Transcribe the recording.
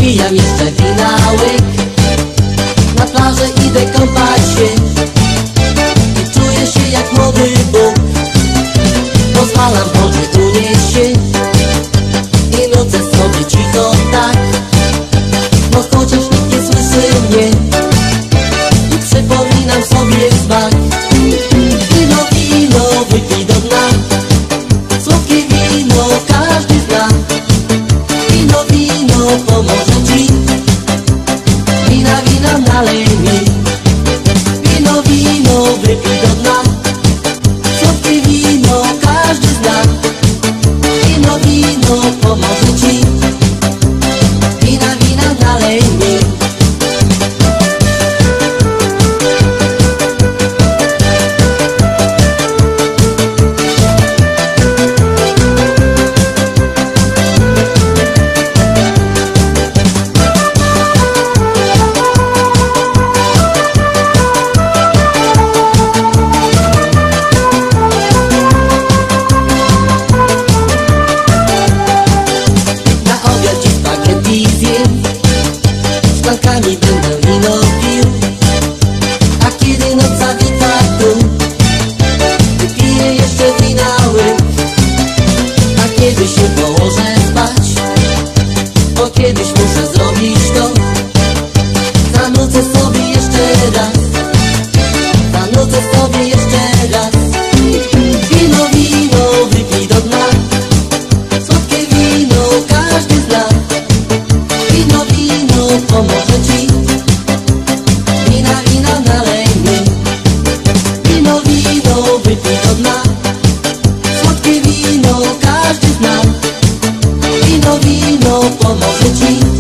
Wypijam jeszcze wina łyk, na plażę idę kąpać się i czuję się jak młody Bóg. Pozwalam wodzie unieść się i nucę sobie cicho tak, bo chociaż nikt nie słyszy mnie i przypominam sobie smak. Wino, wino, wypij do dna, słodkie wino każdy zna. Wino, wino pomoże ci, wina, wina nalej mi. Wino, wino, wypij do dna, słodkie wino każdy zna. Wino, wino pomoże ci, wina, wina nalej mi. Szklankami będę wino pił, a kiedy noc zawita tu, wypiję jeszcze wina łyk. A kiedy się położę spać, bo kiedyś muszę zrobić to, zanucę sobie jeszcze raz, zanucę sobie jeszcze raz. Wino, wino, wypij do dna, słodkie wino każdy zna. Wino, wino pomoże ci, wina, wina nalej mi. Wino, wino, wypij do dna, słodkie wino każdy zna. Wino, wino pomoże ci.